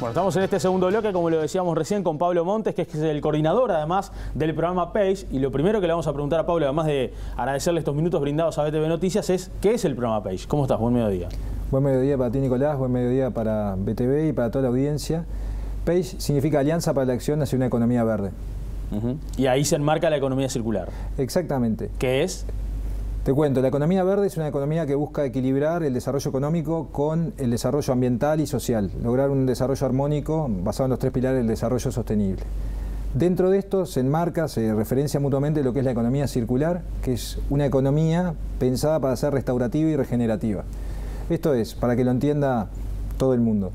Bueno, estamos en este segundo bloque, como lo decíamos recién, con Pablo Montes, que es el coordinador, además, del programa PAGE. Y lo primero que le vamos a preguntar a Pablo, además de agradecerle estos minutos brindados a BTV Noticias, es ¿qué es el programa PAGE? ¿Cómo estás? Buen mediodía. Buen mediodía para ti, Nicolás. Buen mediodía para BTV y para toda la audiencia. PAGE significa Alianza para la Acción hacia una economía verde. Y ahí se enmarca la economía circular. Exactamente. ¿Qué es? Te cuento, la economía verde es una economía que busca equilibrar el desarrollo económico con el desarrollo ambiental y social, lograr un desarrollo armónico basado en los tres pilares del desarrollo sostenible. Dentro de esto se enmarca, se referencia mutuamente lo que es la economía circular, que es una economía pensada para ser restaurativa y regenerativa. Esto es, para que lo entienda todo el mundo.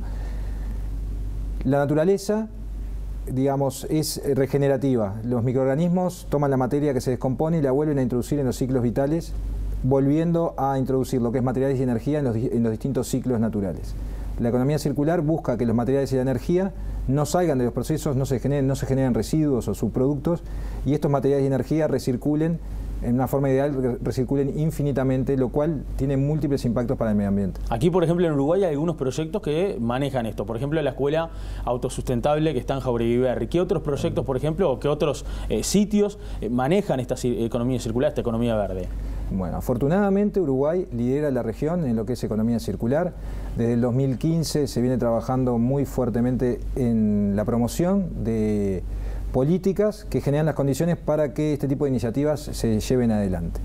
La naturaleza, digamos, es regenerativa. Los microorganismos toman la materia que se descompone y la vuelven a introducir en los ciclos vitales, volviendo a introducir lo que es materiales y energía en los distintos ciclos naturales. La economía circular busca que los materiales y la energía no salgan de los procesos, no se generen residuos o subproductos, y estos materiales y energía recirculen en una forma ideal, recirculen infinitamente, lo cual tiene múltiples impactos para el medio ambiente. Aquí, por ejemplo, en Uruguay hay algunos proyectos que manejan esto. Por ejemplo, la Escuela Autosustentable que está en Jauregui Berri. ¿Qué otros proyectos, por ejemplo, o qué otros sitios manejan esta economía circular, esta economía verde? Bueno, afortunadamente Uruguay lidera la región en lo que es economía circular. Desde el 2015 se viene trabajando muy fuertemente en la promoción de políticas que generan las condiciones para que este tipo de iniciativas se lleven adelante.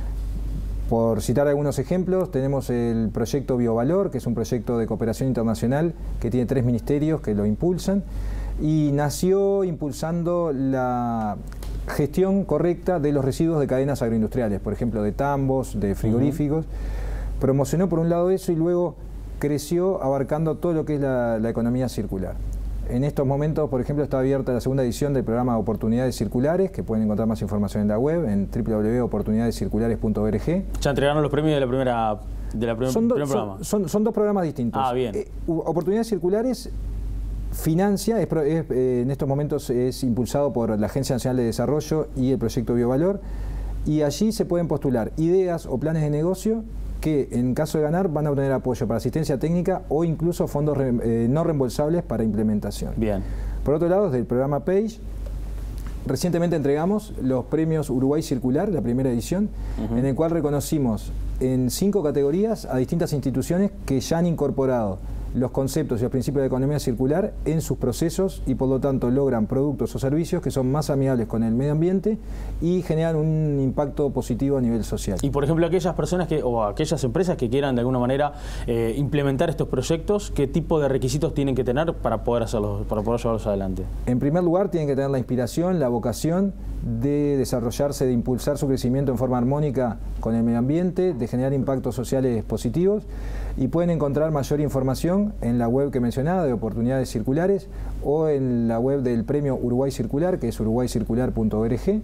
Por citar algunos ejemplos, tenemos el proyecto Biovalor, que es un proyecto de cooperación internacional que tiene 3 ministerios que lo impulsan, y nació impulsando la gestión correcta de los residuos de cadenas agroindustriales, por ejemplo de tambos, de frigoríficos. Promocionó por un lado eso y luego creció abarcando todo lo que es la economía circular. En estos momentos, por ejemplo, está abierta la segunda edición del programa Oportunidades Circulares, que pueden encontrar más información en la web, en www.oportunidadescirculares.org. Ya entregaron los premios de la primer programa. Son dos programas distintos. Ah, bien. Oportunidades Circulares financia, en estos momentos es impulsado por la Agencia Nacional de Desarrollo y el proyecto Biovalor, y allí se pueden postular ideas o planes de negocio que en caso de ganar van a obtener apoyo para asistencia técnica o incluso fondos no reembolsables para implementación. Bien. Por otro lado, desde el programa PAGE, recientemente entregamos los premios Uruguay Circular, la primera edición, en el cual reconocimos en 5 categorías a distintas instituciones que ya han incorporado los conceptos y los principios de la economía circular en sus procesos y por lo tanto logran productos o servicios que son más amigables con el medio ambiente y generan un impacto positivo a nivel social. Y por ejemplo, aquellas personas o aquellas empresas que quieran de alguna manera implementar estos proyectos, ¿qué tipo de requisitos tienen que tener para poder hacerlos, para poder llevarlos adelante? En primer lugar, tienen que tener la inspiración, la vocación de desarrollarse, de impulsar su crecimiento en forma armónica con el medio ambiente, de generar impactos sociales positivos, y pueden encontrar mayor información en la web que mencionaba de Oportunidades Circulares o en la web del premio Uruguay Circular, que es uruguaycircular.org.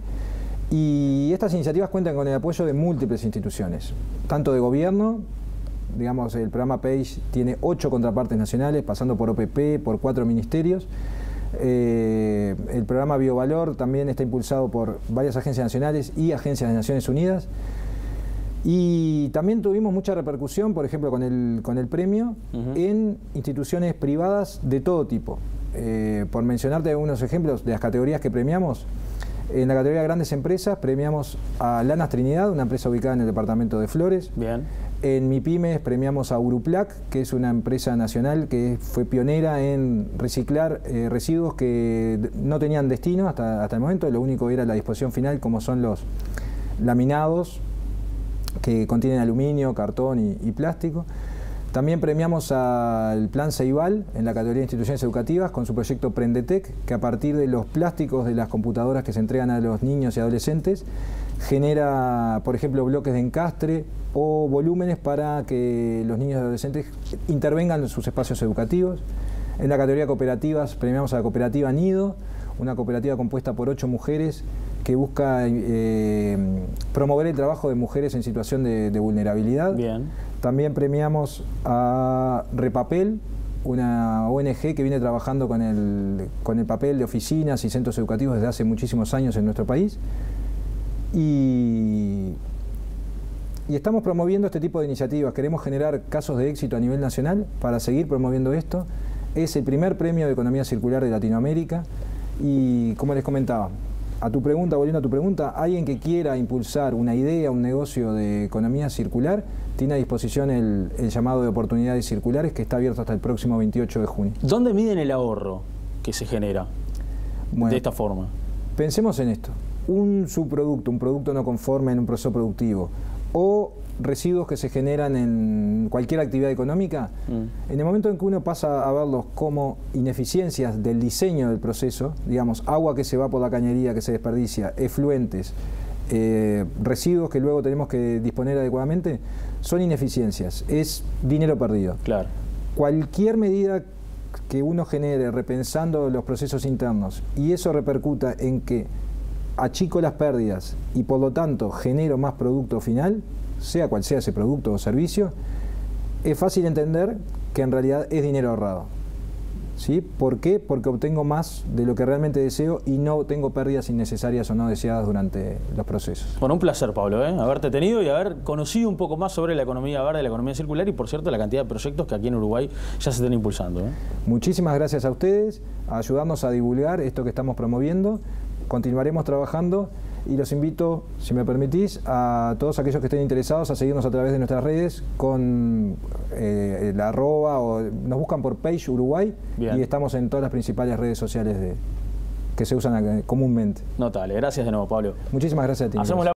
Y estas iniciativas cuentan con el apoyo de múltiples instituciones, tanto de gobierno, digamos, el programa PAGE tiene 8 contrapartes nacionales, pasando por OPP, por 4 ministerios. El programa Biovalor también está impulsado por varias agencias nacionales y agencias de Naciones Unidas. Y también tuvimos mucha repercusión, por ejemplo, con el premio en instituciones privadas de todo tipo. Por mencionarte algunos ejemplos de las categorías que premiamos, en la categoría de grandes empresas premiamos a Lanas Trinidad, una empresa ubicada en el departamento de Flores. Bien. En MIPYMES premiamos a Uruplac, que es una empresa nacional que fue pionera en reciclar residuos que no tenían destino hasta el momento. Lo único era la disposición final, como son los laminados, que contienen aluminio, cartón y plástico. También premiamos al Plan Ceibal en la categoría de instituciones educativas con su proyecto Prendetec, que a partir de los plásticos de las computadoras que se entregan a los niños y adolescentes genera, por ejemplo, bloques de encastre o volúmenes para que los niños y adolescentes intervengan en sus espacios educativos. En la categoría de cooperativas premiamos a la cooperativa Nido, una cooperativa compuesta por 8 mujeres que busca promover el trabajo de mujeres en situación de vulnerabilidad. Bien. También premiamos a Repapel, una ONG que viene trabajando con el papel de oficinas y centros educativos desde hace muchísimos años en nuestro país. Y estamos promoviendo este tipo de iniciativas. Queremos generar casos de éxito a nivel nacional para seguir promoviendo esto. Es el primer premio de economía circular de Latinoamérica y, como les comentaba, volviendo a tu pregunta, alguien que quiera impulsar una idea, un negocio de economía circular, tiene a disposición el llamado de oportunidades circulares, que está abierto hasta el próximo 28 de junio. ¿Dónde miden el ahorro que se genera de esta forma? Pensemos en esto. Un subproducto, un producto no conforme en un proceso productivo, o residuos que se generan en cualquier actividad económica, en el momento en que uno pasa a verlos como ineficiencias del diseño del proceso, digamos, agua que se va por la cañería, que se desperdicia, efluentes, residuos que luego tenemos que disponer adecuadamente, son ineficiencias, es dinero perdido. Claro. Cualquier medida que uno genere repensando los procesos internos y eso repercuta en que achico las pérdidas y por lo tanto genero más producto final, sea cual sea ese producto o servicio, es fácil entender que en realidad es dinero ahorrado. ¿Sí? ¿Por qué? Porque obtengo más de lo que realmente deseo y no tengo pérdidas innecesarias o no deseadas durante los procesos. Bueno, un placer, Pablo, haberte tenido y haber conocido un poco más sobre la economía verde, la economía circular y, por cierto, la cantidad de proyectos que aquí en Uruguay ya se están impulsando. Muchísimas gracias a ustedes, a ayudarnos a divulgar esto que estamos promoviendo. Continuaremos trabajando y los invito, si me permitís, a todos aquellos que estén interesados a seguirnos a través de nuestras redes con la arroba o nos buscan por Page Uruguay. Bien. Y estamos en todas las principales redes sociales que se usan comúnmente. Notable. Gracias de nuevo, Pablo. Muchísimas gracias a ti.